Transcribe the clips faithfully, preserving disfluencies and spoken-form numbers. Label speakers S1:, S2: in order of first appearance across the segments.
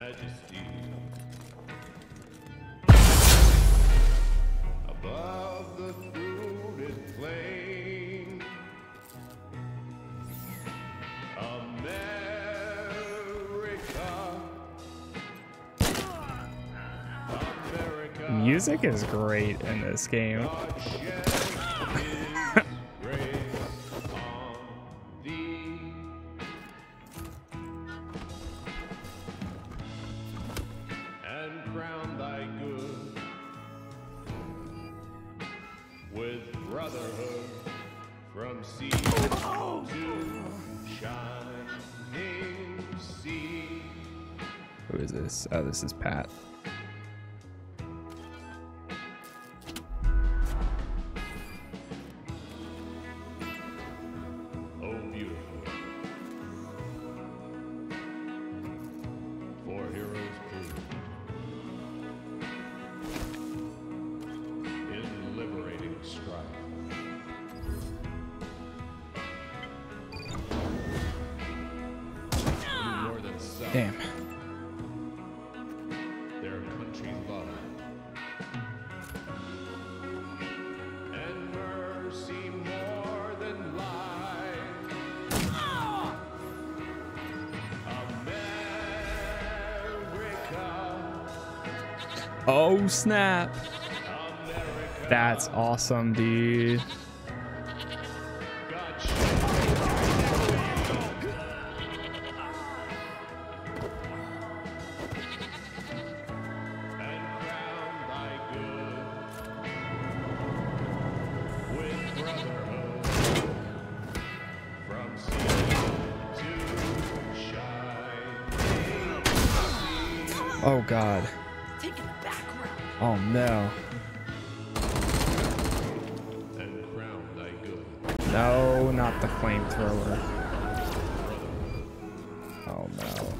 S1: Majesty. Above the fruited plain, America. America.
S2: Music is great in this game. Who is this? Oh, this is Pat.
S1: Oh, beautiful. Four heroes prove in liberating strife. North and south.
S2: Damn. Oh snap. That's awesome, dude. Oh god. Oh no. No, not the flamethrower. Oh no.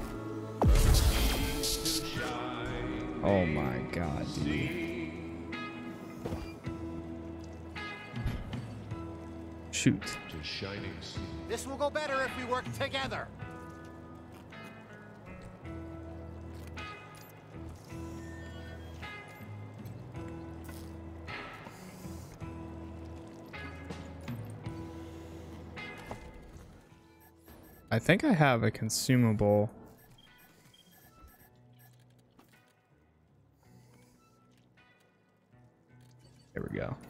S2: Oh my god, dude. Shoot.
S3: This will go better if we work together.
S2: I think I have a consumable. There we go.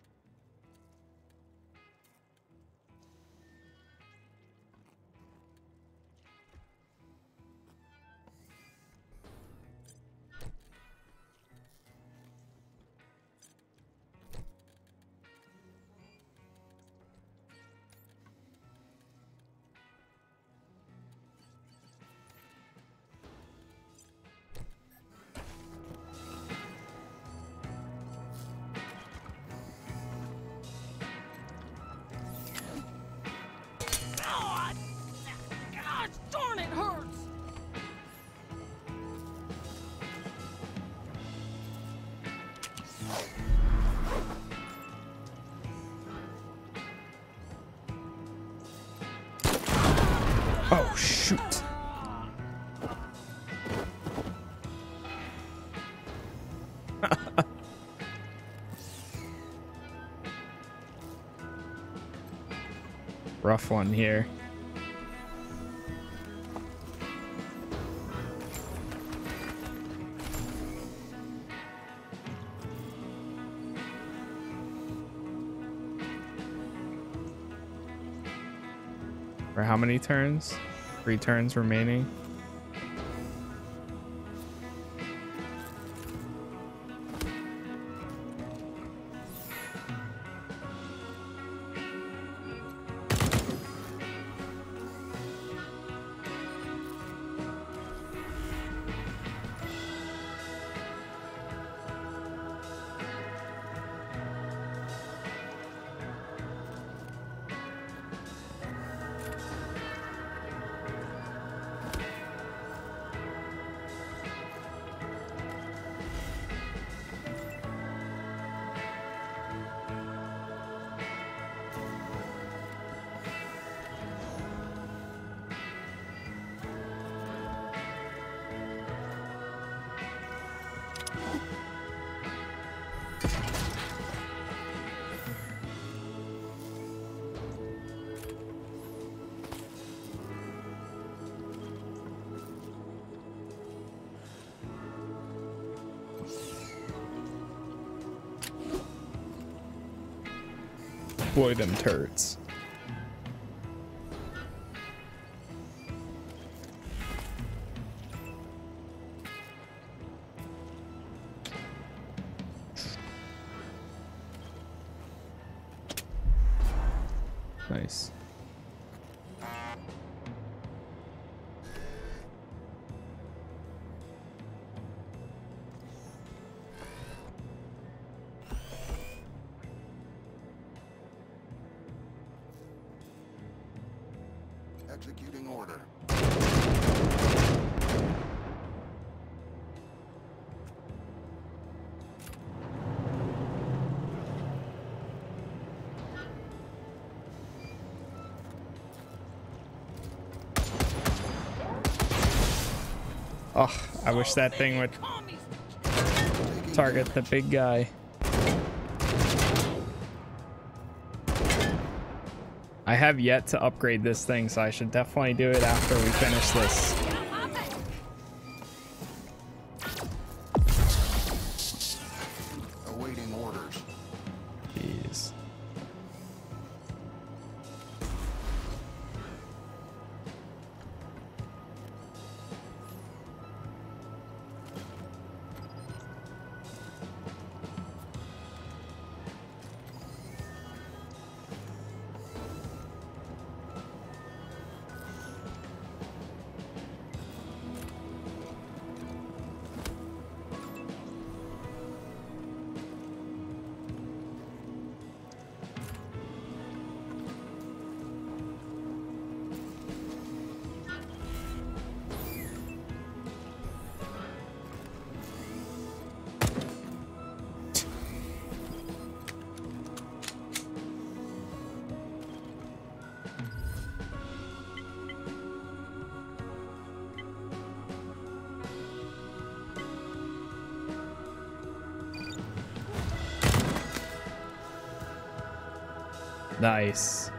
S2: Oh, shoot. Rough one here. For how many turns? Three turns remaining. deploy them turrets. Nice.
S4: Executing order.
S2: Oh, I wish that thing would target the big guy. I have yet to upgrade this thing, so I should definitely do it after we finish this.
S4: Awaiting orders.
S2: Jeez. Nice.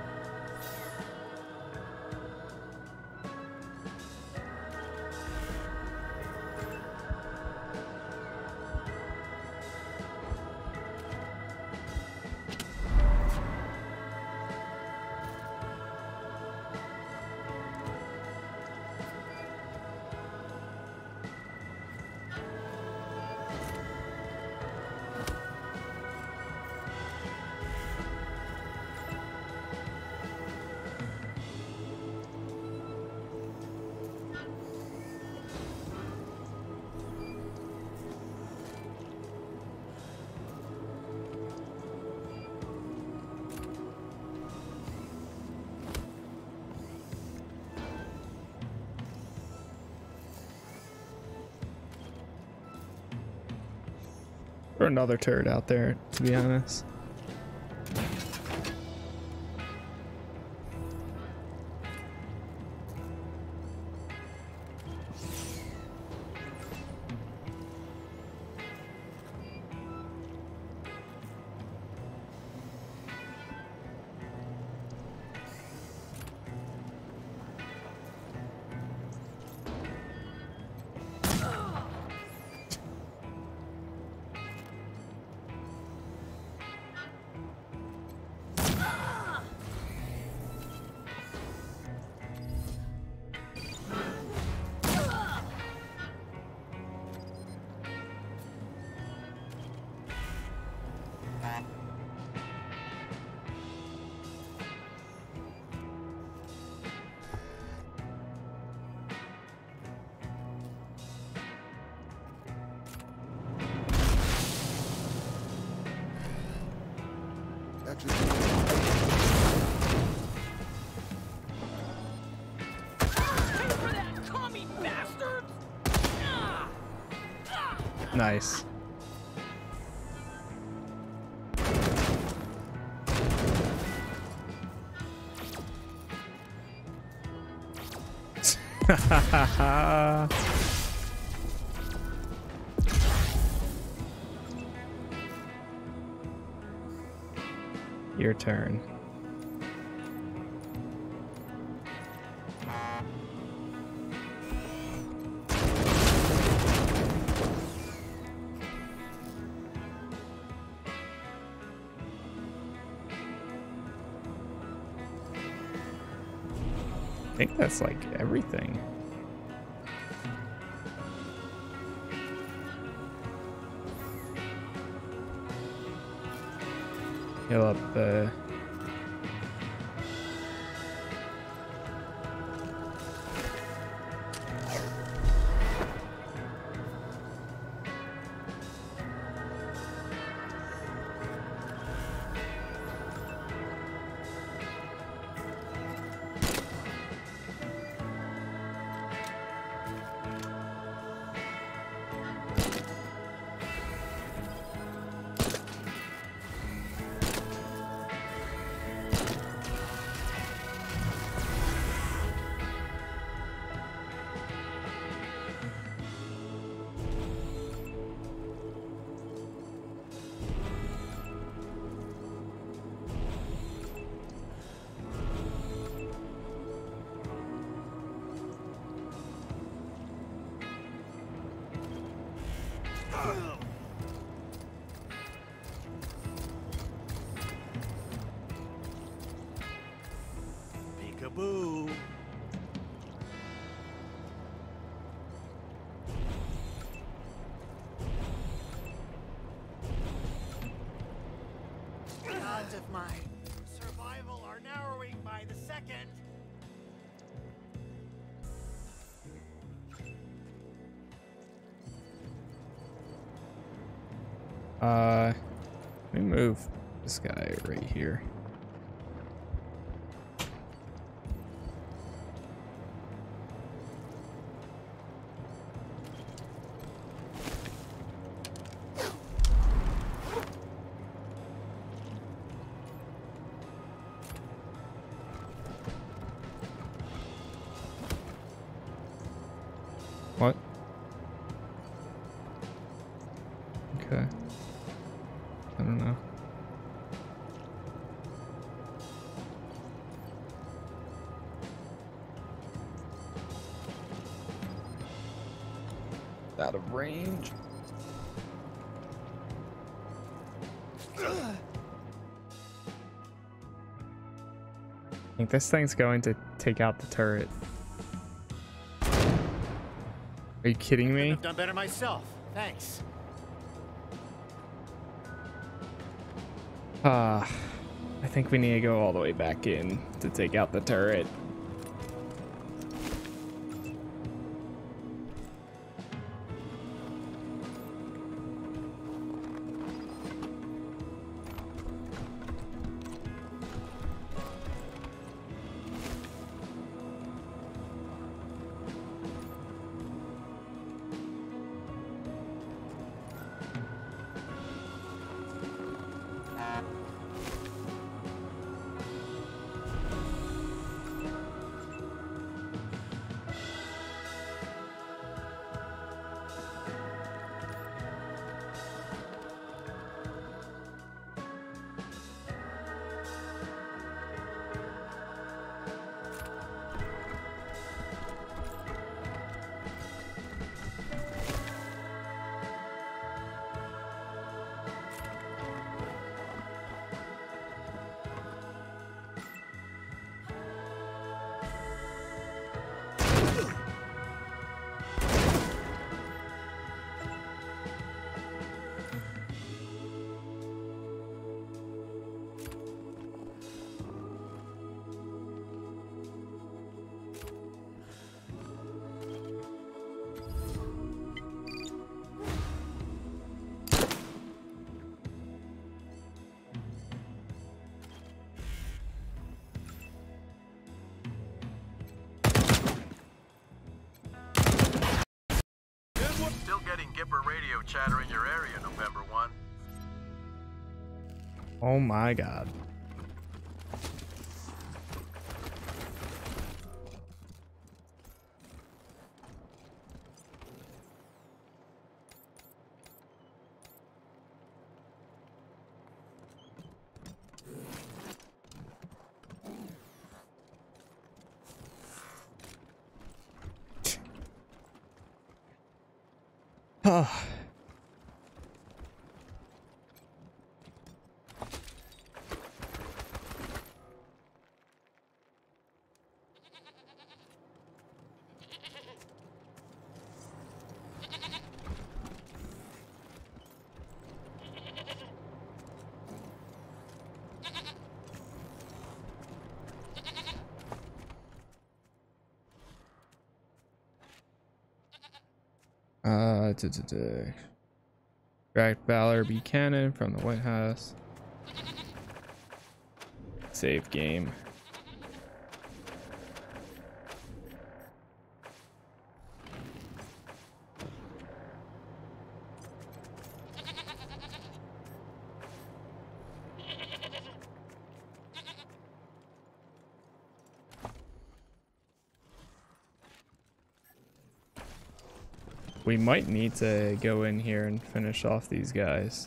S2: Or another turret out there, to be honest. Nice. Your turn. I think that's like everything. Heal up the...
S3: Peekaboo. Odds of my survival are narrowing by the second.
S2: Uh, let me move this guy right here. What? Okay. I don't know. Out of range. I think this thing's going to take out the turret. Are you kidding me?
S3: I've done better myself. Thanks.
S2: Ah, I think we need to go all the way back in to take out the turret.
S5: Still getting Gipper radio chatter in your area, November first.
S2: Oh my god. Oh. Uh, duh, duh, duh. Extract Valor Buchanan from the White House. Save game. We might need to go in here and finish off these guys.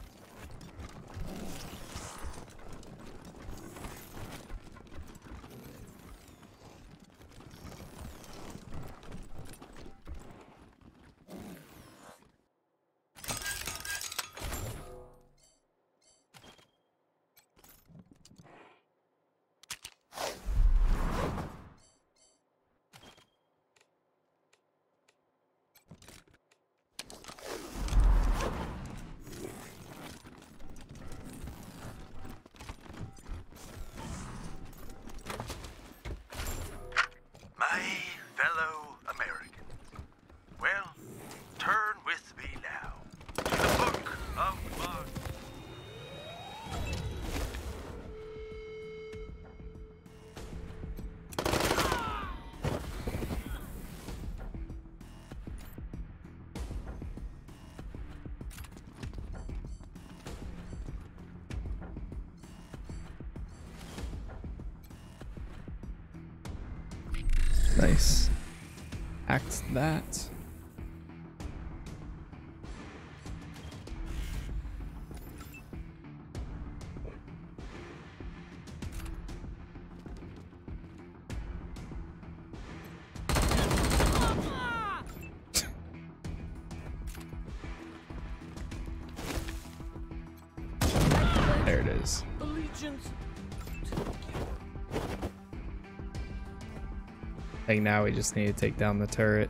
S5: My fellow Americans, well, turn with me now to the Book of Blood.
S2: Nice. Act that. There it is.
S3: Allegiance.
S2: I think now we just need to take down the turret.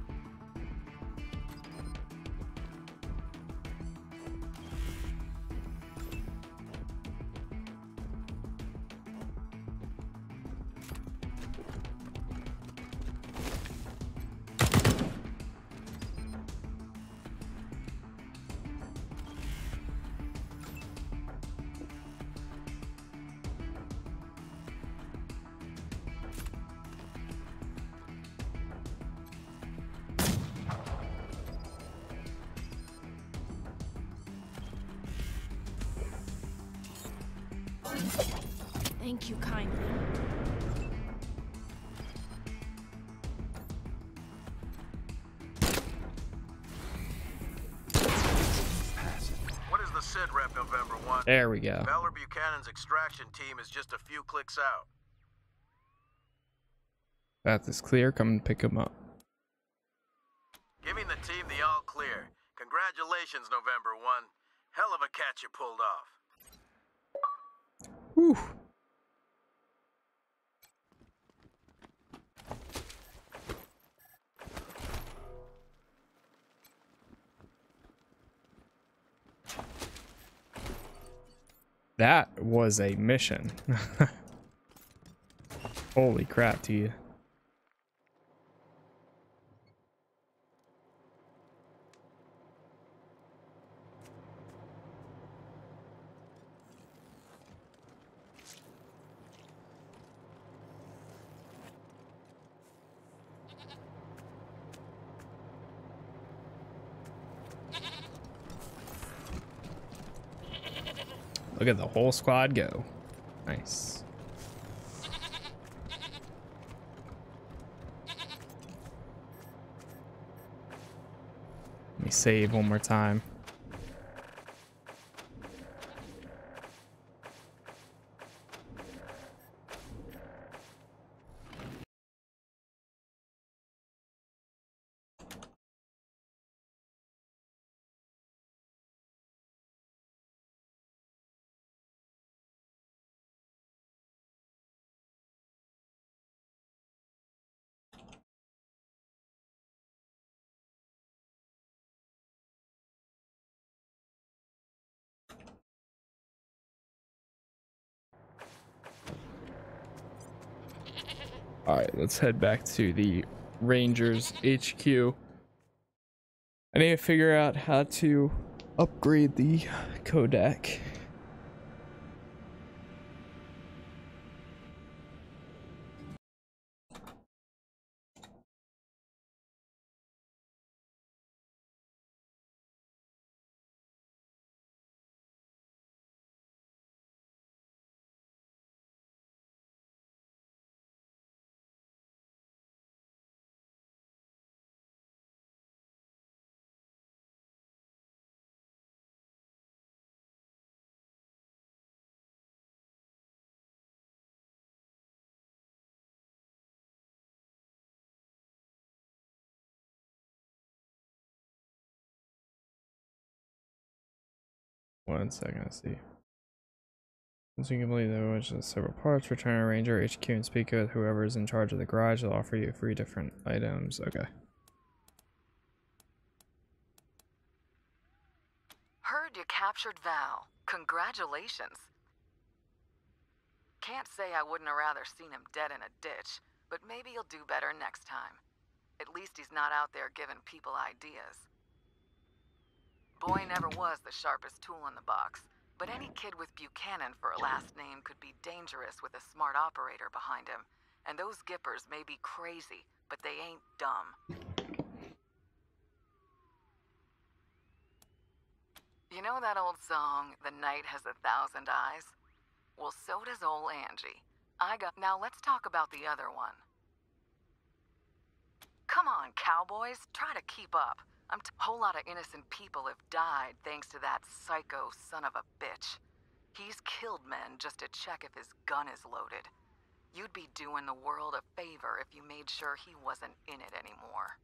S6: Thank you kindly.
S5: What is the S I D rep November one?
S2: There we go.
S5: Valor Buchanan's extraction team is just a few clicks out.
S2: Path is clear. Come and pick him up.
S5: Giving the team the all clear. Congratulations, November one. Hell of a catch you pulled off.
S2: Whew. That was a mission. Holy crap to you. Look at the whole squad go. Nice. Let me save one more time. All right, let's head back to the Rangers H Q. I need to figure out how to upgrade the codec. One second, let's see. Once you complete the which is several parts, return a ranger H Q and speak with whoever is in charge of the garage. They'll offer you three different items. Okay.
S7: Heard you captured Val. Congratulations. Can't say I wouldn't have rather seen him dead in a ditch, but maybe he'll do better next time. At least he's not out there giving people ideas. Boy never was the sharpest tool in the box, but any kid with Buchanan for a last name could be dangerous with a smart operator behind him. And those Gippers may be crazy, but they ain't dumb. You know that old song, The Night Has a Thousand Eyes? Well, so does ol' Angie. I got... Now let's talk about the other one. Come on, cowboys, try to keep up. A t whole lot of innocent people have died thanks to that psycho son of a bitch. He's killed men just to check if his gun is loaded. You'd be doing the world a favor if you made sure he wasn't in it anymore.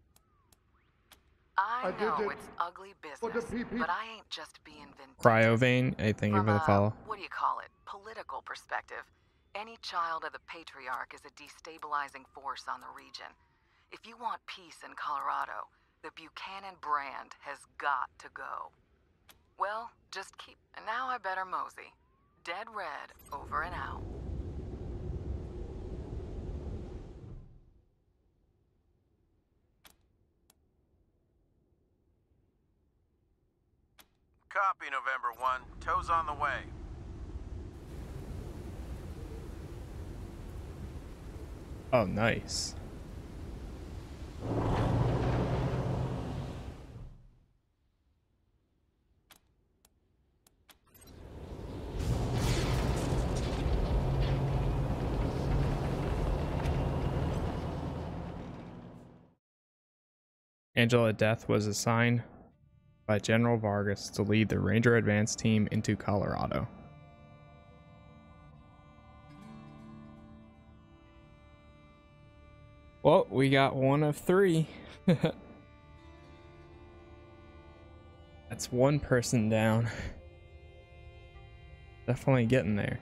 S7: I, I know it's ugly business, but I ain't just being vindictive.
S2: Cryovane, I thank you for the follow.
S7: What do you call it? Political perspective. Any child of the Patriarch is a destabilizing force on the region. If you want peace in Colorado, the Buchanan brand has got to go. Well, just keep... And now I better mosey. Dead red, over and out.
S5: Copy, November one. Tow's on the way.
S2: Oh, nice. Angela Death was assigned by General Vargas to lead the Ranger Advance team into Colorado. Well, we got one of three. That's one person down. Definitely getting there.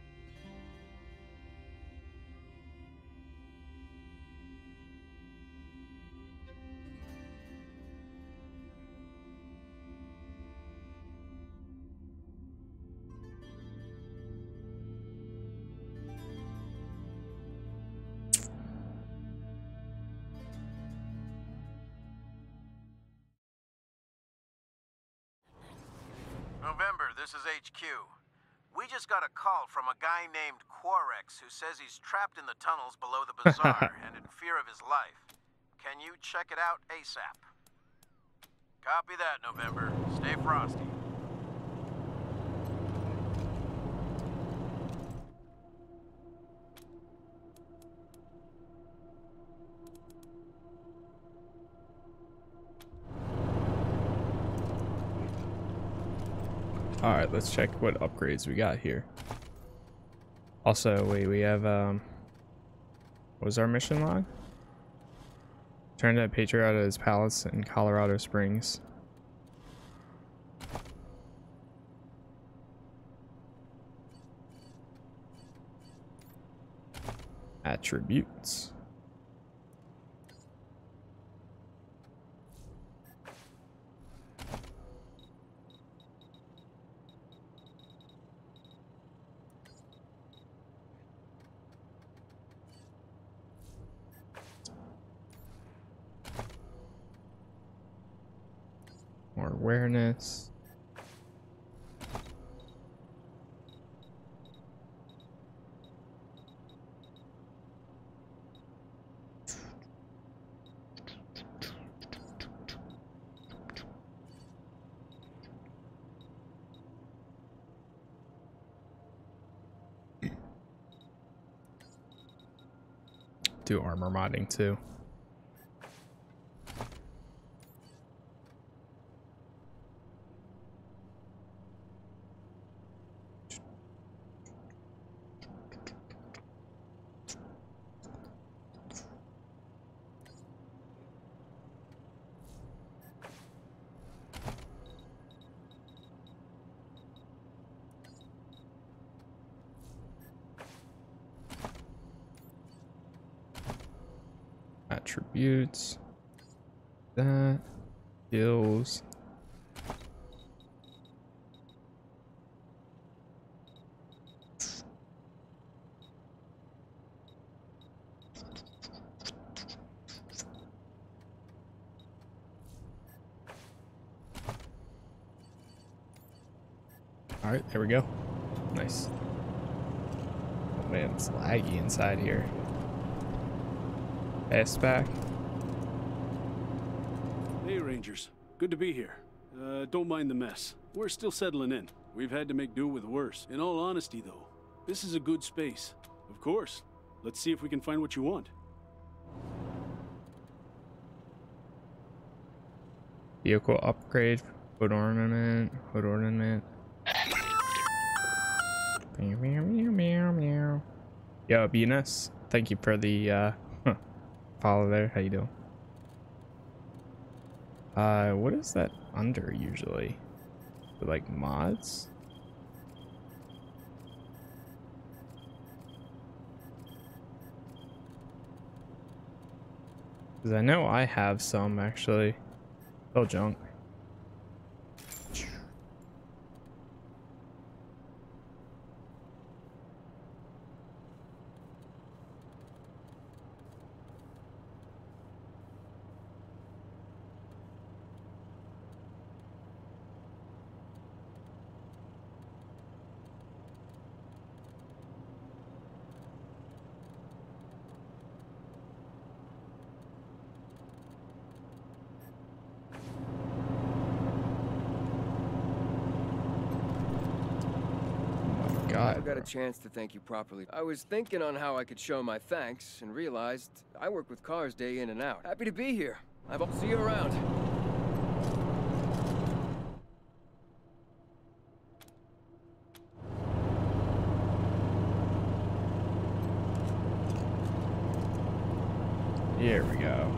S5: November, this is H Q. We just got a call from a guy named Quarex who says he's trapped in the tunnels below the bazaar and in fear of his life. Can you check it out ASAP? Copy that, November. Stay frosty.
S2: All right, let's check what upgrades we got here. Also, wait, we have um what was our mission log? Turn to Patriarch at his palace in Colorado Springs. Attributes. More awareness. Do armor modding too. Attributes, that, skills. All right, there we go. Nice. Oh man, it's laggy inside here. S back.
S8: Hey Rangers, good to be here. Uh, don't mind the mess. We're still settling in. We've had to make do with worse. In all honesty though, this is a good space. Of course. Let's see if we can find what you want.
S2: Vehicle upgrade, hood ornament, hood ornament. Meow, meow, meow, meow, meow. Yo, Venus, thank you for the uh follow there. How you doing? Uh, what is that under usually? Like mods? Because I know I have some actually. Oh, junk.
S9: I got a chance to thank you properly. I was thinking on how I could show my thanks and realized I work with cars day in and out. Happy to be here. I'll see you around.
S2: Here we go.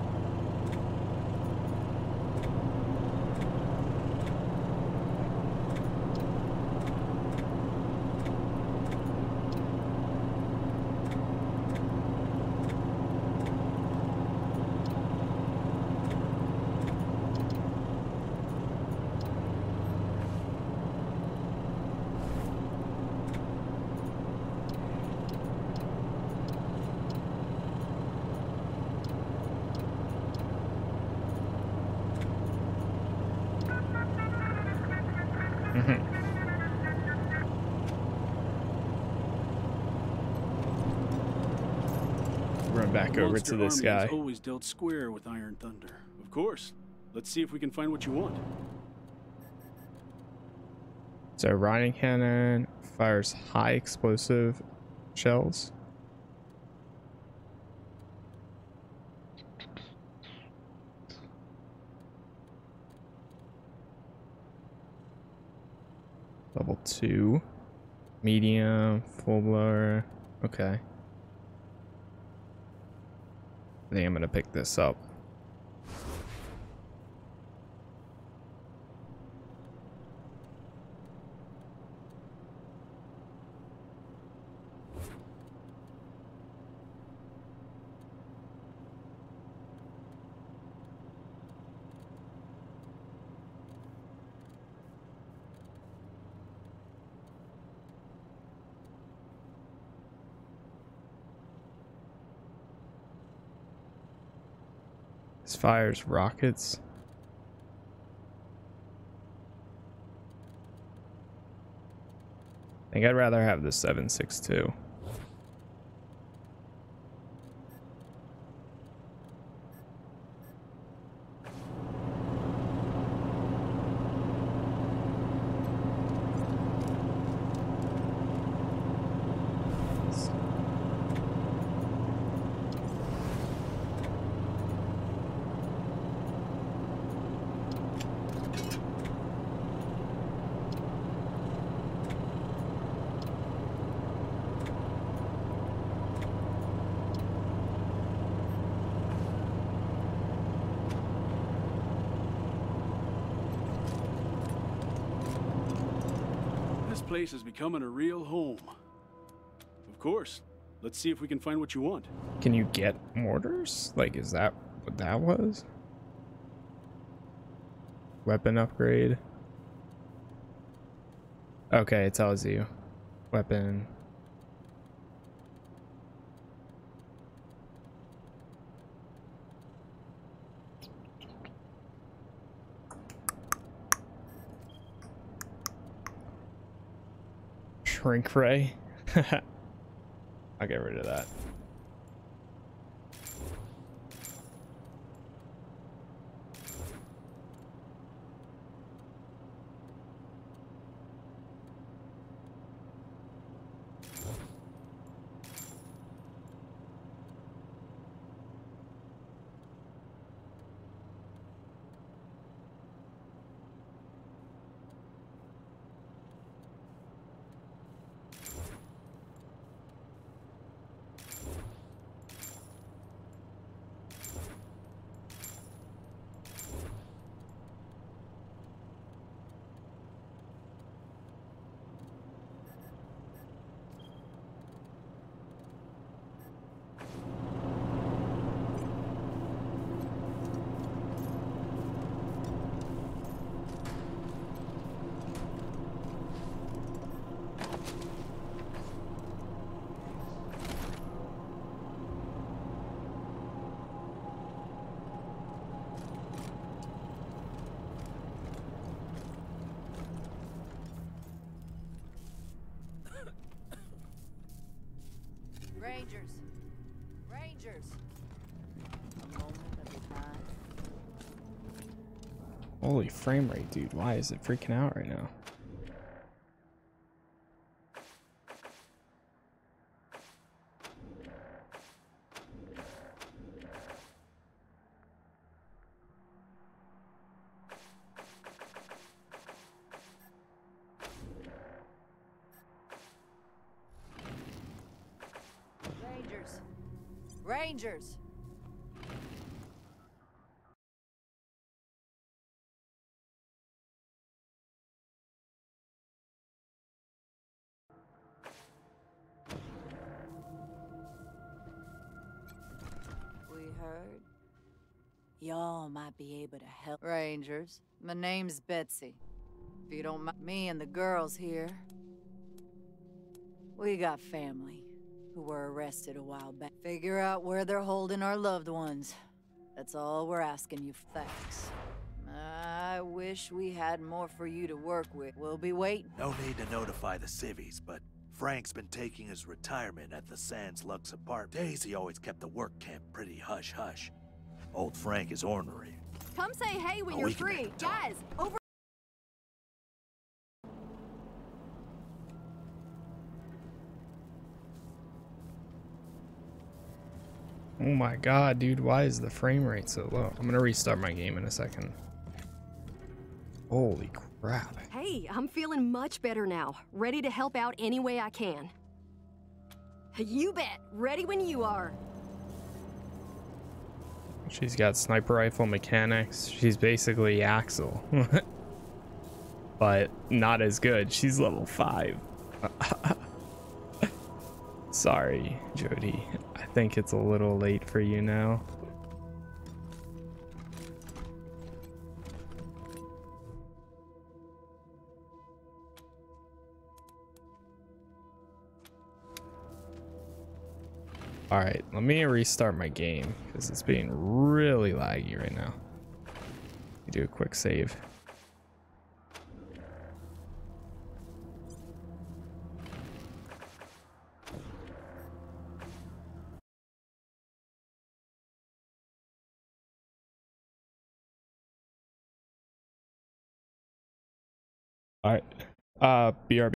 S2: Run back over
S8: Monster
S2: to this
S8: Army
S2: guy.
S8: has always dealt square with Iron Thunder. Of course. Let's see if we can find what you want.
S2: So riding cannon fires high explosive shells. Level two. Medium, full blower. Okay. I think I'm gonna pick this up. This fires rockets. I think I'd rather have the seven six two.
S8: This place is becoming a real home. Of course. Let's see if we can find what you want.
S2: Can you get mortars? Like, is that what that was? Weapon upgrade. Okay, it tells you. Weapon. Shrink ray. I'll get rid of that.
S10: Rangers. Rangers. A moment of a time.
S2: Holy frame rate, dude. Why is it freaking out right now?
S10: Rangers. Rangers. We heard y'all might be able to help. Rangers, my name's Betsy. If you don't mind, me and the girls here, we got family who were arrested a while back. Figure out where they're holding our loved ones. That's all we're asking you for. Thanks. I wish we had more for you to work with. We'll be waiting.
S11: No need to notify the civvies, but Frank's been taking his retirement at the Sans Lux apartment. Daisy always kept the work camp pretty hush-hush. Old Frank is ornery.
S6: Come say hey when
S11: Oh,
S6: you're
S11: we can make
S6: free.
S11: a talk.
S6: Guys, over.
S2: Oh my god, dude, why is the frame rate so low? I'm gonna restart my game in a second. Holy crap.
S12: Hey, I'm feeling much better now. Ready to help out any way I can. You bet. Ready when you are.
S2: She's got sniper rifle mechanics. She's basically Axel. But not as good. She's level five. Sorry, Jody. I think it's a little late for you now. All right, let me restart my game because it's being really laggy right now. Let me do a quick save. All right. Uh, B R B.